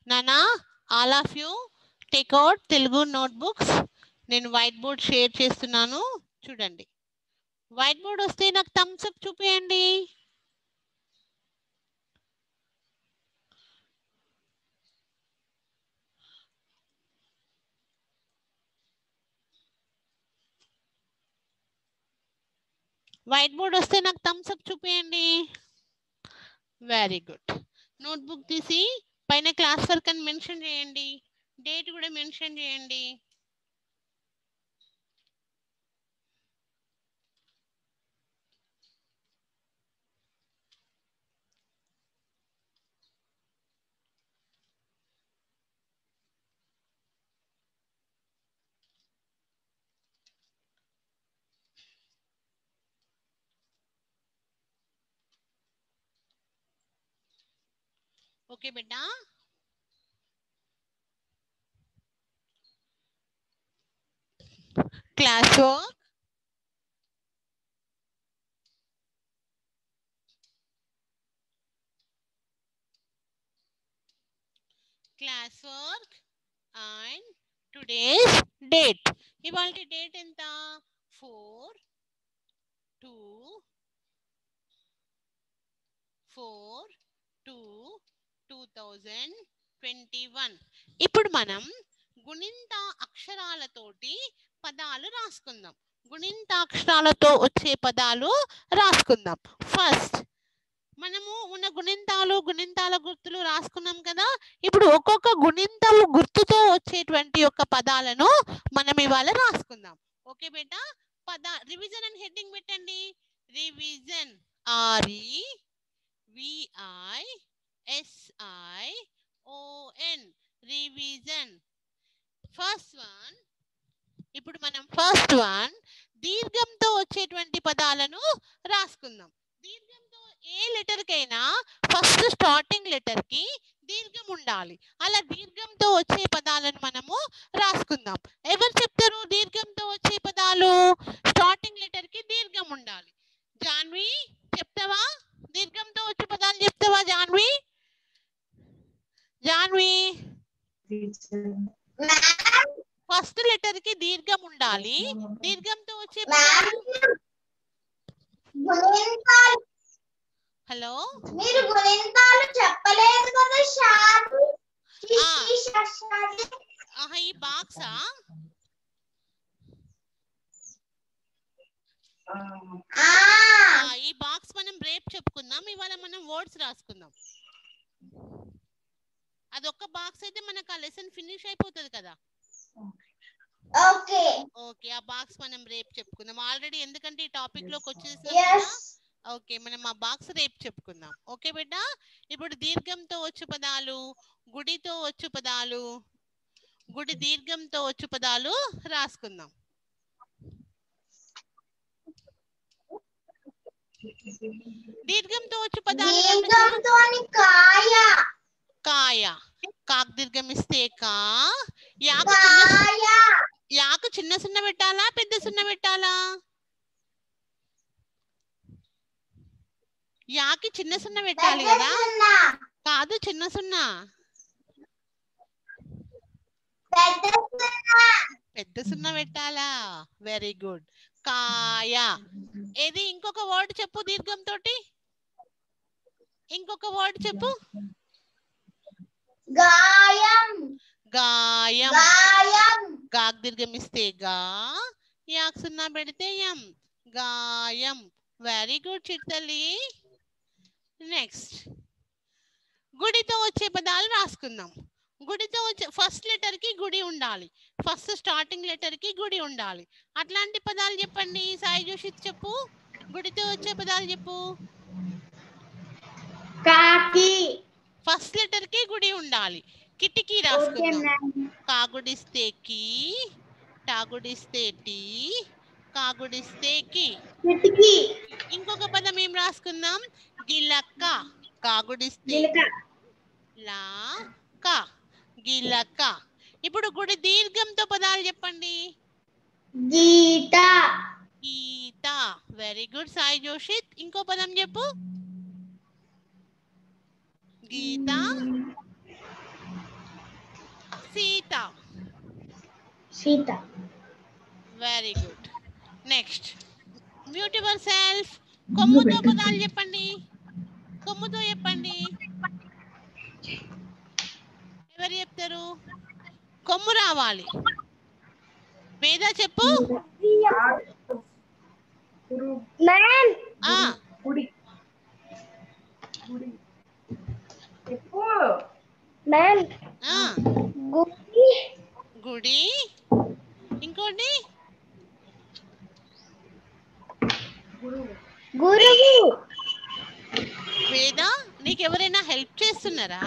నానా all of you take out Telugu notebooks. నేను white board share చేస్తున్నాను, చూడండి. వైట్ బోర్డ్ వస్తే నాకు థమ్స్ అప్ చూపించండి. వైట్ బోర్డ్ వస్తే నాకు థమ్స్ అప్ చూపించండి. Very good. నోట్బుక్ తీసి పైన క్లాస్ వర్క్ అని మెన్షన్ చేయండి, డేట్ కూడా మెన్షన్ చేయండి. ఓకే బిడ్డా, class work and today's date. ఇవాళ డేట్ ఎంత? 4/2/2021. ఇప్పుడు మనం గుణింత అక్షరాలతోటి పదాలు రాసుకుందాం. గుణింత అక్షరాలతో వచ్చే పదాలు రాసుకుందాం. ఫస్ట్ మనము ఉన్న గుణింతాల గుర్తులు రాసుకున్నాం కదా. ఇప్పుడు ఒక్కొక్క గుణింతము గుర్తుతో వచ్చేటువంటి యొక్క పదాలను మనం ఇవాళ రాసుకుందాం. ఓకే బేటా, రివిజన్ అని హెడ్డింగ్ పెట్టండి. Revision, REVISION, revision. First one. ఇప్పుడు మనం ఫస్ట్ వన్ దీర్ఘంతో వచ్చేటువంటి పదాలను రాసుకుందాం. దీర్ఘంతో ఏ లెటర్ కైనా ఫస్ట్ స్టార్టింగ్ లెటర్ కి దీర్ఘం ఉండాలి. అలా దీర్ఘంతో వచ్చే పదాలను మనము రాసుకుందాం. ఎవరు చెప్తారు దీర్ఘంతో వచ్చే పదాలు? స్టార్టింగ్ లెటర్ కి దీర్ఘం ఉండాలి. జాన్వి చెప్తావా? దీర్ఘంతో వచ్చే పదాలు చెప్తావా జాన్వి? ఫస్ట్ లెటర్ కి దీర్ఘం ఉండాలి. దీర్ఘంతో వచ్చే పదాలు. హలో, మీరు గుణింతాలు చెప్పలేదు కదా షారు. ఈ బాక్సా? ఈ బాక్స్ మనం రేపు చెప్పుకుందాం. ఇవాళ మనం వర్డ్స్ రాసుకుందాం. అదొక్క బాక్స్ అయితే మనకు ఆ లెసన్ ఫినిష్ అయిపోతుంది కదా. ఓకే ఓకే, ఆ బాక్స్ మనం రేపు చెప్పుకుందాం. ఆల్రెడీ ఎందుకంటే ఈ టాపిక్ లోకి వచ్చేసాం కదా. ఓకే, మనం ఆ బాక్స్ రేపు చెప్పుకుందాం. ఓకే బిడ్డ, ఇప్పుడు దీర్ఘంతో వచ్చు పదాలు, గుడితో వచ్చు పదాలు, గుడి దీర్ఘంతో వచ్చు పదాలు రాసుకుందాం. దీర్ఘంతో వచ్చు పదాలు కాయ. కాయ, కాక్ దీర్ఘం ఇస్తే కా. యాకు చిన్న సున్న పెట్టాలా పెద్ద సున్న పెట్టాలా? యాకి చిన్న సున్న పెట్టాలి కదా. కాదు, చిన్న సున్నా. పెద్ద సున్న పెట్టాలా? Very good. కాయ. ఏది ఇంకొక వర్డ్ చెప్పు దీర్ఘం తోటి. ఇంకొక వర్డ్ చెప్పు. గాయం. గాయం. గాయం. గాక్ దీర్ఘం ఇస్తే గా, యాక్ సున్నా పెడితే యం. గాయం. వెరీ గుడ్ చిట్టలి. నెక్స్ట్ గుడితో వచ్చే పదాలు రాసుకుందాం. గుడితో వచ్చే ఫస్ట్ లెటర్ కి గుడి ఉండాలి. ఫస్ట్ స్టార్టింగ్ లెటర్ కి గుడి ఉండాలి. అట్లాంటి పదాలు చెప్పండి. సాయి జోషిత్ చెప్పు. గుడితో వచ్చే పదాలు చెప్పు. కాకి. ఫస్ట్ లెటర్ కి గుడి ఉండాలి. కిటికీ రాసుకుందాం. కాగుడిస్తే కి, టాగుడిస్తే టీ, కాగుడిస్తే కి. కిటికీ. ఇంకొక పదం ఏం రాసుకుందాం? గిలక. కాగుడిస్తే లా క, గిలక. ఇప్పుడు గుడి దీర్ఘంతో పదాలు చెప్పండి. గీత. గీత. Very good Sai Joshith. ఇంకో పదం చెప్పు. గీత, సీత. Very good. Next mute yourself. కొమ్ముతో పదాలు చెప్పండి. కొమ్ముతో చెప్పండి. ఎవరు చెప్తారు? కొమ్ము రావాలి. వేద చెప్పు. మ్యామ్. ఆ మ్యామ్. ఆ గుడి. గుడి. ఇంకోటి గురువు. వేద, నీకు ఎవరైనా హెల్ప్ చేస్తున్నారా?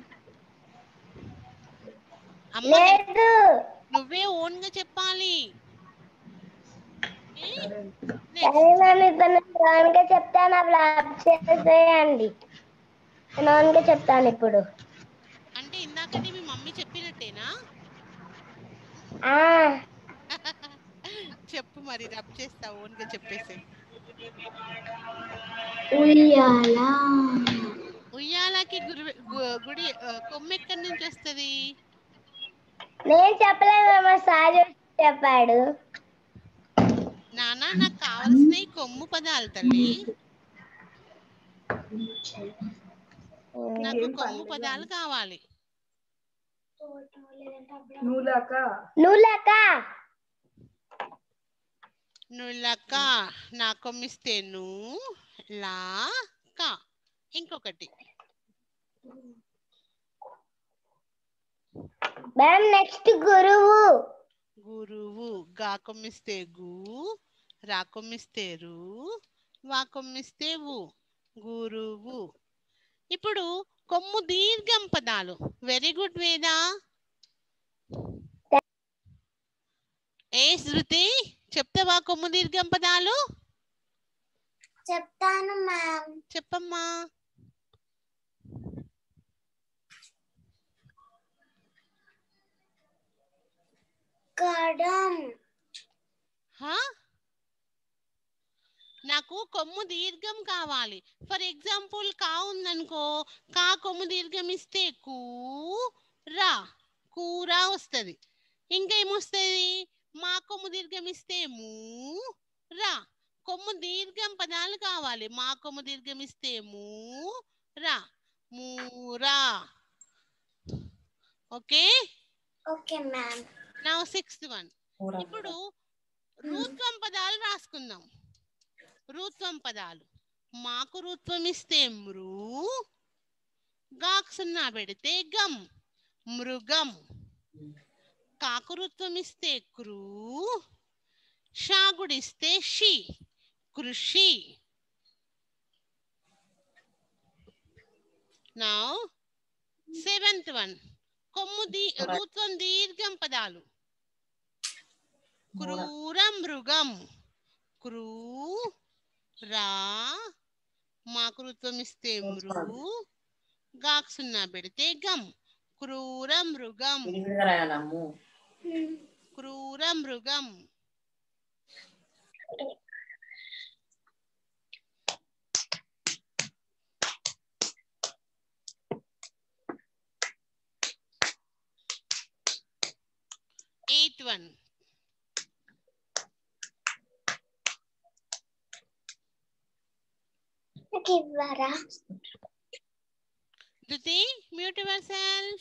అమ్మ లేదు. నువ్వే ఓన్ గా చెప్పాలి. సరే మ్యామ్, ఇప్పుడు నేను ఓన్గా చెప్తాను, అవి ఆఫ్ చేసేయండి. నేను ఓన్గా చెప్తాను ఇప్పుడు. అంటే ఇందాకటి మీ మమ్మీ చెప్పినట్టేనా? చెప్పు మరి, రబ్ చేస్తా, ఓన్ గా చెప్పేసి. ఉయ్యాల. ఉయ్యాలకి గుడి కొమ్ము ఎక్కడి నుంచి వస్తుంది? నేను చెప్పలేదు, మా సార్ చెప్పాడు. నానా, నాకు కావలసినవి కొమ్ము పదాలు తల్లి. నాకు కొమ్ము పదాలు కావాలి. నులక. నులక. నా కొమ్మిస్తే ను, లా, క. ఇంకొకటి మ్యామ్, నెక్స్ట్ గురువు. గురువు. గా కొమ్మిస్తే గు, రా కొమ్మిస్తే రు, వా కొమ్మిస్తే వు. గురువు. ఇప్పుడు కొమ్ము దీర్ఘం పదాలు. వెరీ గుడ్ వేద. ఏ శృతి, చెప్తావా కొమ్ము దీర్ఘం పదాలు? చెప్తాను మ్యామ్. చెప్పమ్మా. కడం. నాకు కొమ్ము దీర్ఘం కావాలి. ఫర్ ఎగ్జాంపుల్ కా ఉందనుకో, కా కొమ్ము దీర్ఘం ఇస్తే కూ రా, కూర వస్తుంది. ఇంకా ఏమొస్తుంది? మా కొమ్ము దీర్ఘం ఇస్తే మూ రా. కొమ్ము దీర్ఘం పదాలు కావాలి. మా కొమ్ము దీర్ఘం ఇస్తే మూ రా, మూరా. Okay okay ma'am. నా 6th వన్. ఇప్పుడు రూత్వం పదాలు రాసుకుందాం. రూత్వం పదాలు. మాకు రూత్వం ఇస్తే మృ, గాకు సున్నా పెడితే గం, మృగం. కాకు రూత్వం ఇస్తే క్రూ, షాగుడిస్తే షి, కృషి. Now 7th one. కొమ్ము రూత్వం దీర్ఘం పదాలు. క్రూర మృగం. క్రూ రా, మాకు రూత్వం ఇస్తే మృ, గాకు సున్నా పెడితే గం, క్రూర మృగం. క్రూర మృగం. Eighth one. Duti, mute yourself.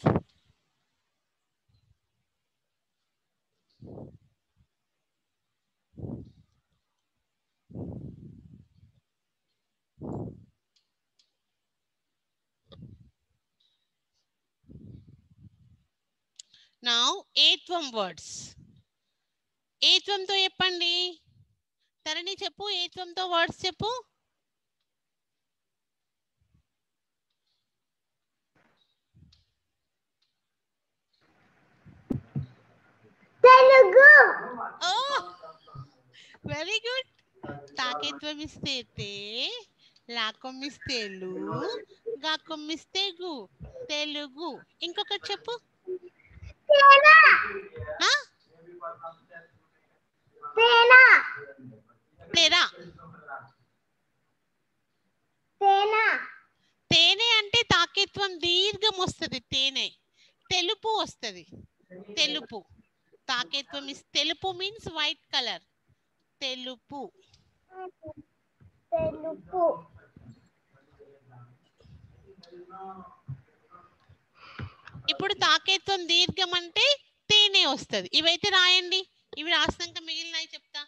Now, 8th one words. 8th one తో చెప్పండి. తరణి చెప్పు, 8th one తో వర్డ్స్ చెప్పు. తెలుగు. Very good. తాకేత్వం ఇస్తే తే, లాకొమ్మిస్తే లు, గాకొమ్మిస్తే గు, తెలుగు. ఇంకొకటి చెప్పు. తేనె అంటే తాకేత్వం దీర్ఘం వస్తుంది. తేనె. తెలుపు వస్తుంది. తెలుపు. తాకేత్వం ఇస్ తెలుపు మీన్స్ వైట్ కలర్. తెలుపు. తెలుపు. ఇప్పుడు తాకేత్వం దీర్ఘం అంటే తేనె వస్తుంది. ఇవైతే రాయండి. ఇవి రాసినాక మిగిలినవి చెప్తా.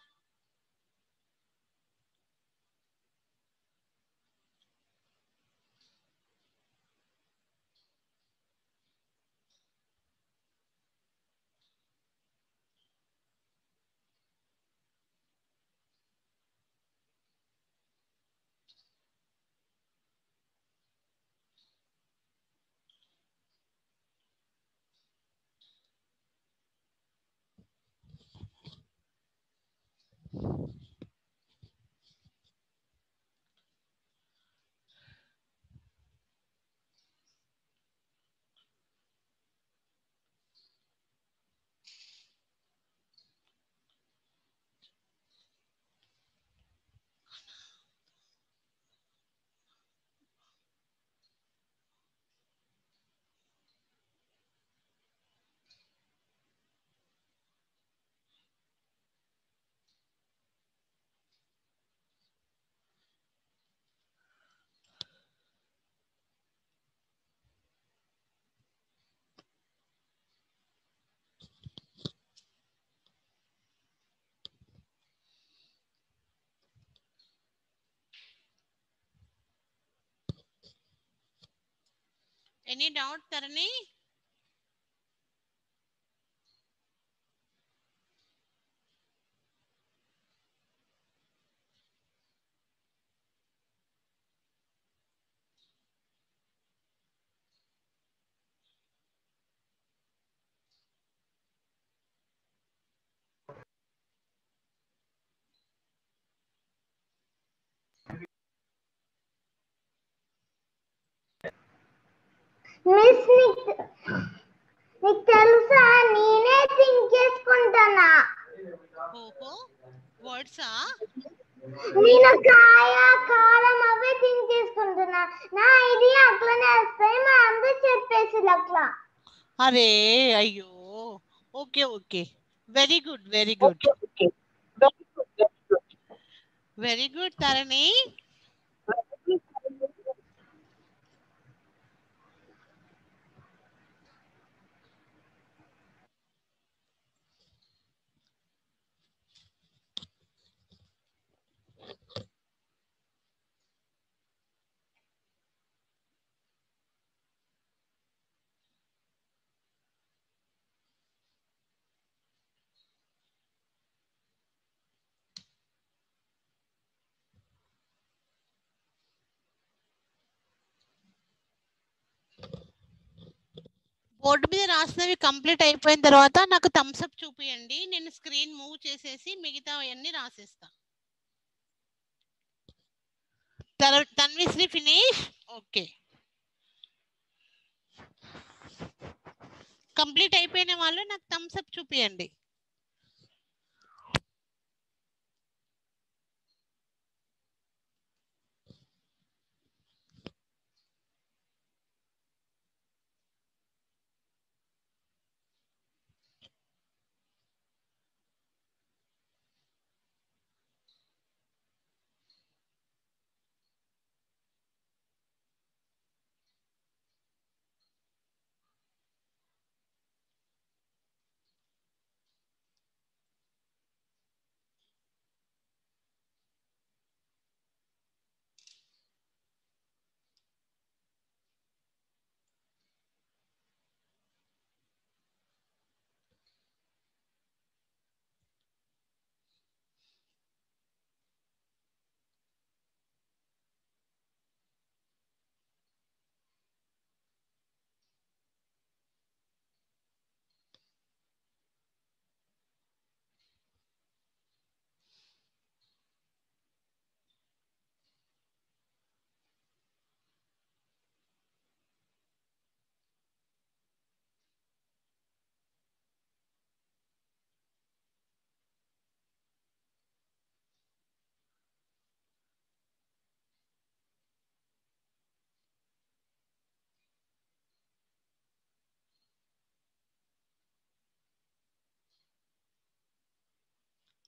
ఎనీ డౌట్ తరణి? మిస్ నీకు తెలుసా నేనే థింక్ చేసుకుంటున్నా. ఓహో వర్డ్సా? నేను కాయ కాలం అవే థింక్ చేసుకుంటున్నా. నా ఐడియా అట్లనే వస్తాయి, మా అందరూ చెప్పేసి అట్లా. అరే అయ్యో. Okay okay, very good very good very good Tharani. Board మీద రాసినవి కంప్లీట్ అయిపోయిన తర్వాత నాకు థమ్స్ అప్ చూపియండి. నేను స్క్రీన్ మూవ్ చేసేసి మిగతా అవన్నీ రాసేస్తా. తన్విశ్రీ ఫినిష్. ఓకే, కంప్లీట్ అయిపోయిన వాళ్ళు నాకు థమ్స్ అప్ చూపియండి.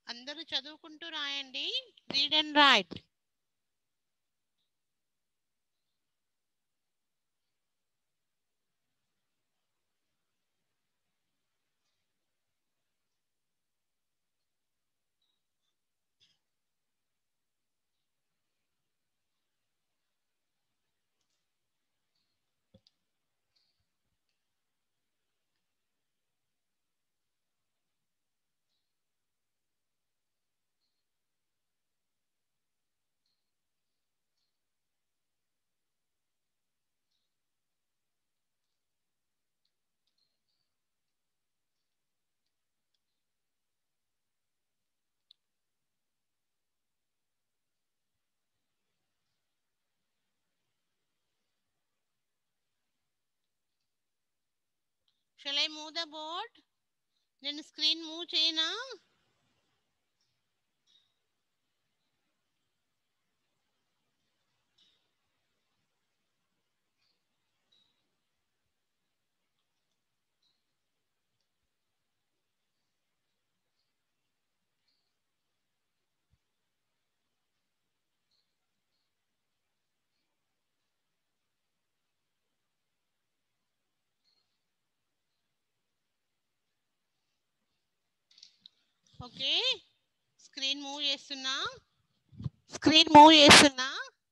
అందరూ చదువుకుంటూ రాయండి. Read and write. Shall I move the board? నేను స్క్రీన్ మూవ్ చేయనా? ఓకే, స్క్రీన్ మూవ్ చేస్తున్నా. స్క్రీన్ మూవ్ చేస్తున్నా.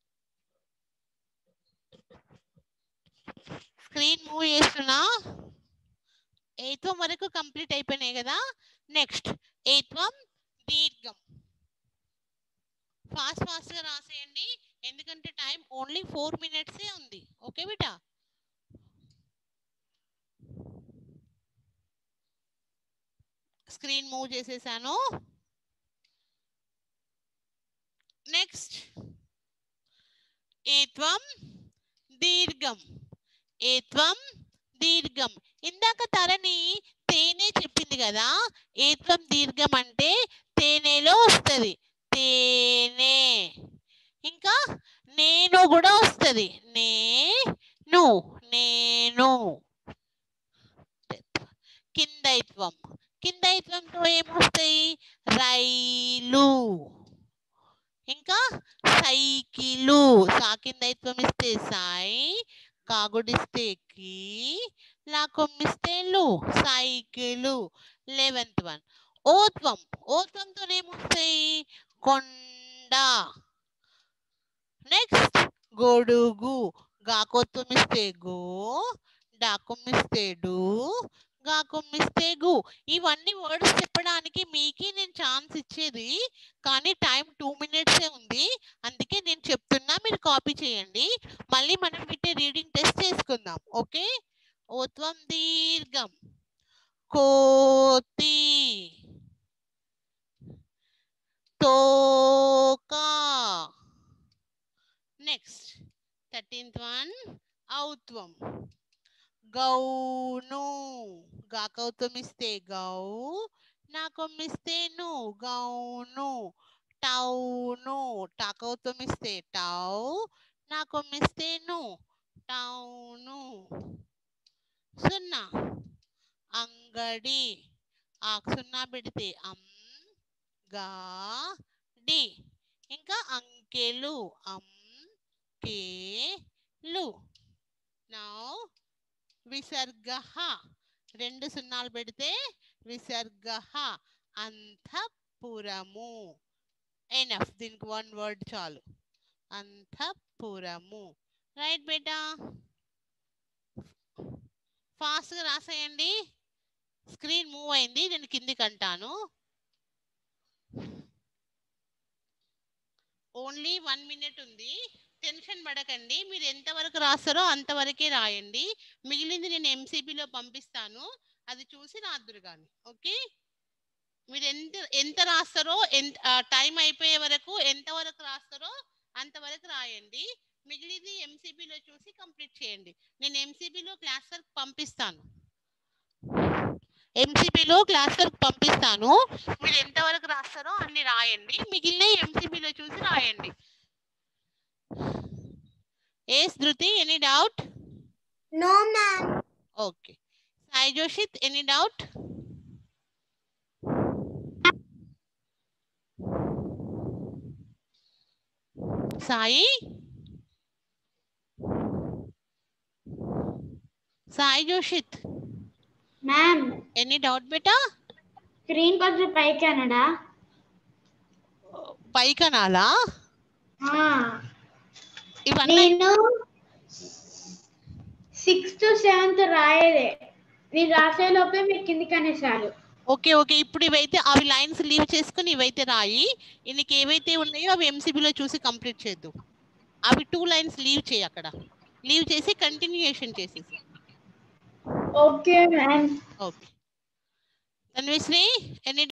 స్క్రీన్ మూవ్ చేస్తున్నా. ఏత్వం వరకు కంప్లీట్ అయిపోయినాయి కదా. నెక్స్ట్ ఏత్వం దీర్ఘం. ఫాస్ట్ గా రాసేయండి, ఎందుకంటే టైం ఓన్లీ 4 minutes ఉంది. ఓకే బిటా. స్క్రీన్ మూవ్ చేసేసాను. నెక్స్ట్ ఏత్వం దీర్ఘం. ఏత్వం దీర్ఘం. ఇందాక తరణి తేనె చెప్పింది కదా, ఏత్వం దీర్ఘం అంటే తేనెలో వస్తుంది. తేనె. ఇంకా నేను కూడా వస్తుంది. నేను. నేను. కిందైత్వం. కిందైత్వంతో ఏమొస్తాయి? రైలు. ఇంకా సైకిలు. సాకిందైత్వం ఇస్తే సాయి, కాగుడిస్తే కి, లాకొమ్మిస్తే లు. సైకిలు. 11th one. ఓత్వం. ఓత్వంతో ఏమొస్తాయి? కొండ. నెక్స్ట్ గొడుగు. గాకోత్వం ఇస్తే గో, డాకొమ్మిస్తే డు, గాకొమ్మిస్తే గు. ఇవన్నీ వర్డ్స్ చెప్పడానికి మీకే నేను ఛాన్స్ ఇచ్చేది, కానీ టైం 2 minutes ఉంది. అందుకే నేను చెప్తున్నా, మీరు కాపీ చేయండి. మళ్ళీ మనం వీటి రీడింగ్ టెస్ట్ చేసుకుందాం. ఓకే. ఓత్వం దీర్ఘం. కోతి. తోక. Next 13th one. ఔత్వం. గౌను. గాకౌత్వం ఇస్తే గౌ, నాకొమ్మిస్తే ను, గౌను. టౌను. టాకౌత్వం ఇస్తే టౌ, నాకొమ్మిస్తే ను, టౌను. 0. అంగడి. ఆకు 0 పెడితే గా డి. ఇంకా అంకెలు. కేలు. నౌ విసర్గ. 2 0 పెడితే విసర్గ. అంతఃపురము. ఎనఫ్. దీనికి 1 word చాలు. అంతఃపురము. రైట్ బేటా. ఫాస్ట్గా రాసేయండి. స్క్రీన్ మూవ్ అయింది, నేను కిందికి అంటాను. ఓన్లీ 1 minute ఉంది. టెన్షన్ పడకండి, మీరు ఎంతవరకు రాస్తారో అంతవరకే రాయండి. మిగిలింది నేను ఎంసీబీలో పంపిస్తాను, అది చూసి రాదురు కానీ. ఓకే, మీరు ఎంత రాస్తారో, టైం అయిపోయే వరకు ఎంతవరకు రాస్తారో అంతవరకు రాయండి. మిగిలింది ఎంసీబీలో చూసి కంప్లీట్ చేయండి. నేను ఎంసీబీలో క్లాస్ వర్క్ పంపిస్తాను. ఎంసీబీలో క్లాస్ వర్క్ పంపిస్తాను, మీరు ఎంతవరకు రాస్తారో అన్ని రాయండి. మిగిలిన ఎంసీబీలో చూసి రాయండి. Yes, Dhruti, any doubt? No, ma'am. Okay. Sai Joshit, any doubt? Sai Sai Joshit ma'am any doubt బేటా స్క్రీన్ కొంచెం పైకి అనడా పైకనాలా ఇవన్నీ నేను 6th 7th రాయలే నేను రాసే లోపే మీరు కిందికి అనేసారు ఓకే ఓకే ఇప్పుడు ఇవైతే అవి లైన్స్ లీవ్ చేసుకుని ఇవైతే రాయి నీకు ఏవైతే ఉన్నాయో అవి ఎంసీబీలో చూసి కంప్లీట్ చేద్దు అవి 2 లైన్స్ లీవ్ చేయి అక్కడ లీవ్ చేసి కంటిన్యూయేషన్ చేసేసి okay ma'am okay Tanvishree any